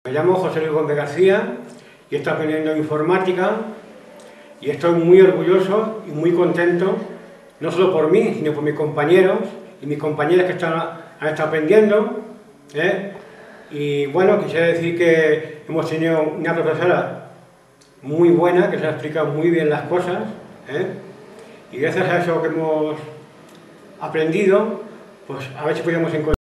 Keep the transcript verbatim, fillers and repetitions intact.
Me llamo José Luis Gómez García y estoy aprendiendo informática y estoy muy orgulloso y muy contento, no solo por mí, sino por mis compañeros y mis compañeras que están, han estado aprendiendo. ¿eh? Y bueno, quisiera decir que hemos tenido una profesora muy buena, que se ha explicado muy bien las cosas, ¿eh? y gracias a eso que hemos aprendido, pues a ver si podemos encontrar